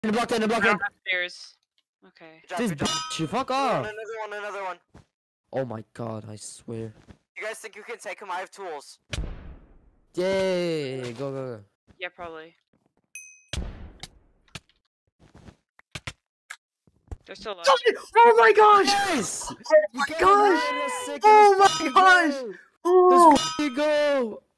In the block in. Stairs. Okay. This bitch, fuck off. Another one. Oh my god, I swear. You guys think you can take him? I have tools. Yay, go. Yeah, probably. They're still alive. Oh my gosh! Yes! Oh my gosh! Oh my gosh! Oh! Let's go!